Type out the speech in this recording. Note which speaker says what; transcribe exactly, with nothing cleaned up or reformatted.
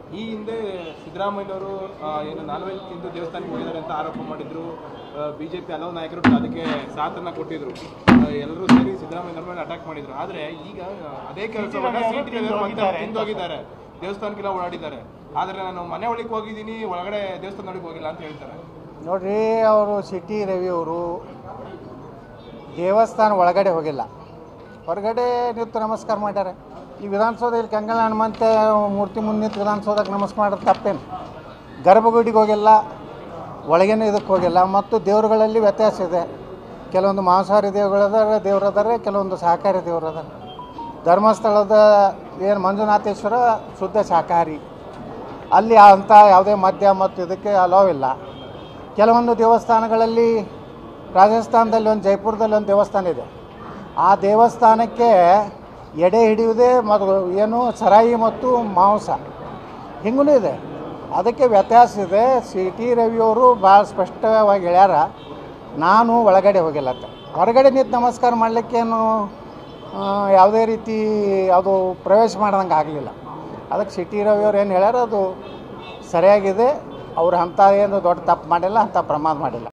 Speaker 1: ಈ ಹಿಂದೆ ಸಿದ್ದರಾಮಯ್ಯನವರು ಏನು ನಾನ್ ವೆಜ್ ತಿಂದು ದೇವಸ್ಥಾನಕ್ಕೆ ಹೋಗಿದ್ದಾರೆ ಅಂತ ಆರೋಪ ಮಾಡಿದ್ರು. ಬಿಜೆಪಿ ಹಲವು ನಾಯಕರು ಅದಕ್ಕೆ ಸಾಥನ್ನ ಕೊಟ್ಟಿದ್ರು. ಎಲ್ಲರೂ ಸೇರಿ ಸಿದ್ದರಾಮಯ್ಯನವ್ರ ಮೇಲೆ ಅಟ್ಯಾಕ್ ಮಾಡಿದ್ರು. ಆದರೆ ಈಗ ಅದೇ ಕೆಲಸವನ್ನ ತಿಂದೋಗಿದ್ದಾರೆ, ದೇವಸ್ಥಾನಕ್ಕೆಲ್ಲ ಓಡಾಡಿದ್ದಾರೆ. ಆದರೆ ನಾನು ಮನೆ ಒಳಗೆ ಹೋಗಿದ್ದೀನಿ, ಒಳಗಡೆ ದೇವಸ್ಥಾನಕ್ಕೆ ಹೋಗಿಲ್ಲ ಅಂತ ಹೇಳ್ತಾರೆ.
Speaker 2: ನೋಡ್ರಿ, ಅವರು ಸಿಟಿ ರವಿ ಅವರು ದೇವಸ್ಥಾನ ಒಳಗಡೆ ಹೋಗಿಲ್ಲ, ಹೊರಗಡೆ ನಿಂತು ನಮಸ್ಕಾರ ಮಾಡ್ಯಾರೆ. ಈ ವಿಧಾನಸೌಧದಲ್ಲಿ ಕಂಗಲ ಹನುಮಂತ ಮೂರ್ತಿ ಮುಂದೆ ನಿಂತು ವಿಧಾನಸೌಧಕ್ಕೆ ನಮಸ್ಕಾರ ಮಾಡೋದು ತಪ್ಪೇನು? ಗರ್ಭಗುಡಿಗೆ ಹೋಗಿಲ್ಲ, ಒಳಗೇನು ಇದಕ್ಕೆ ಹೋಗಿಲ್ಲ. ಮತ್ತು ದೇವರುಗಳಲ್ಲಿ ವ್ಯತ್ಯಾಸ ಇದೆ. ಕೆಲವೊಂದು ಮಾಂಸಾಹಾರಿ ದೇವಗಳದಾರೆ ದೇವರದಾರೆ ಕೆಲವೊಂದು ಶಾಕಾಹಾರಿ ದೇವರದಾರೆ. ಧರ್ಮಸ್ಥಳದ ಏನು ಮಂಜುನಾಥೇಶ್ವರ ಶುದ್ಧ ಶಾಕಾಹಾರಿ, ಅಲ್ಲಿ ಅಂಥ ಯಾವುದೇ ಮದ್ಯ ಮತ್ತು ಇದಕ್ಕೆ ಅಲೋವ್ ಇಲ್ಲ. ಕೆಲವೊಂದು ದೇವಸ್ಥಾನಗಳಲ್ಲಿ ರಾಜಸ್ಥಾನದಲ್ಲಿ ಒಂದು ಜೈಪುರದಲ್ಲಿ ಒಂದು ದೇವಸ್ಥಾನ ಇದೆ. ಆ ದೇವಸ್ಥಾನಕ್ಕೆ ಎಡೆ ಹಿಡಿಯುವುದೇ ಮತ್ತು ಏನು ಸರಾಯಿ ಮತ್ತು ಮಾಂಸ ಹಿಂಗೂ ಇದೆ. ಅದಕ್ಕೆ ವ್ಯತ್ಯಾಸ ಇದೆ. ಸಿ ಟಿ ರವಿಯವರು ಭಾಳ ಸ್ಪಷ್ಟವಾಗಿ ಹೇಳ್ಯಾರ, ನಾನು ಒಳಗಡೆ ಹೋಗಿಲ್ಲ ಅಂತ. ಹೊರಗಡೆ ನಿಂತು ನಮಸ್ಕಾರ ಮಾಡಲಿಕ್ಕೇನು ಯಾವುದೇ ರೀತಿ ಅದು ಪ್ರವೇಶ ಮಾಡ್ದಂಗೆ ಆಗಲಿಲ್ಲ. ಅದಕ್ಕೆ ಸಿ ಟಿ ರವಿಯವ್ರು ಏನು ಹೇಳ್ಯಾರ ಅದು ಸರಿಯಾಗಿದೆ. ಅವ್ರು ಅಂಥ ಏನು ದೊಡ್ಡ ತಪ್ಪು ಮಾಡಿಲ್ಲ, ಅಂಥ ಪ್ರಮಾದ ಮಾಡಿಲ್ಲ.